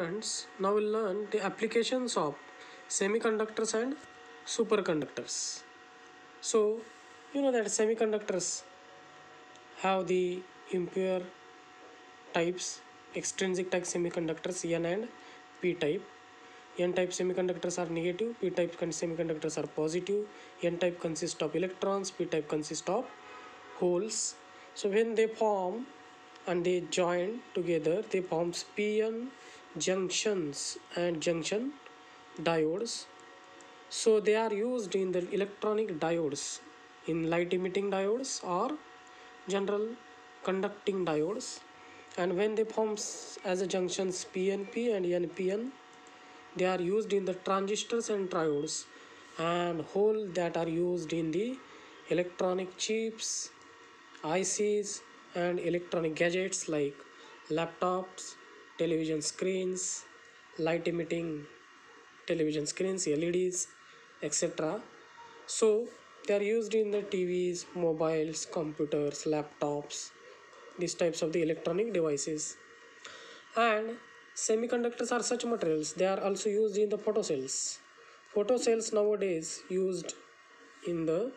Friends, now we'll learn the applications of semiconductors and superconductors. So, you know that semiconductors have the impure types, extrinsic type semiconductors N and P type. N type semiconductors are negative, P type semiconductors are positive. N type consists of electrons, P type consists of holes. So when they form and they join together, they forms PN junctions and junction diodes. So they are used in the electronic diodes, in light emitting diodes or general conducting diodes. And when they forms as a junctions PNP and NPN, they are used in the transistors and triodes, and hole that are used in the electronic chips, ICs, and electronic gadgets like laptops, television screens, light emitting television screens, LEDs, etc. So they are used in the TVs, mobiles, computers, laptops, these types of the electronic devices. And semiconductors are such materials, they are also used in the photocells. Photocells nowadays used in the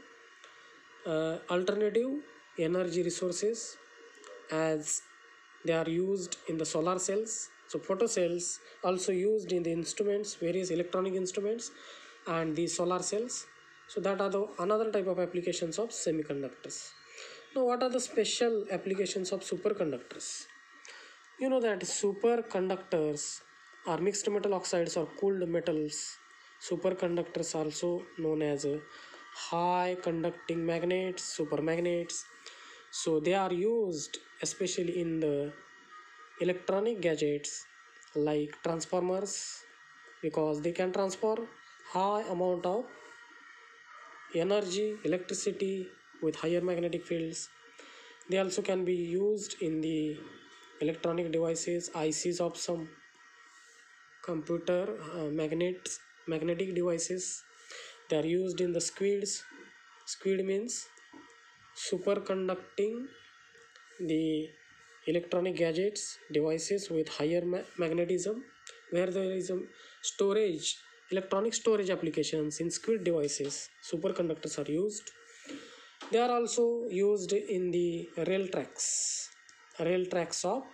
alternative energy resources, as they are used in the solar cells. So photocells also used in the instruments, various electronic instruments, and the solar cells. So that are the another type of applications of semiconductors. Now what are the special applications of superconductors? You know that superconductors are mixed metal oxides or cooled metals. Superconductors also known as high conducting magnets, supermagnets. So they are used especially in the electronic gadgets like transformers, because they can transfer high amount of energy, electricity with higher magnetic fields. They also can be used in the electronic devices, ICs of some computer, magnetic devices. They are used in the squids. Squid means superconducting the electronic gadgets devices with higher magnetism, where there is a storage, electronic storage applications in squid devices. Superconductors are used. They are also used in the rail tracks of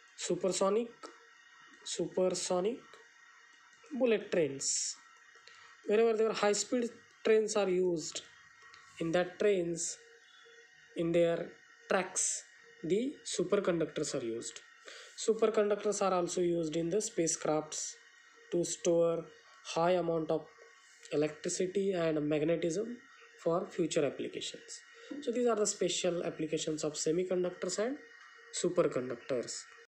supersonic bullet trains. Wherever there are high speed trains are used, in that trains, in their tracks, the superconductors are used. Superconductors are also used in the spacecrafts to store high amount of electricity and magnetism for future applications. So these are the special applications of semiconductors and superconductors.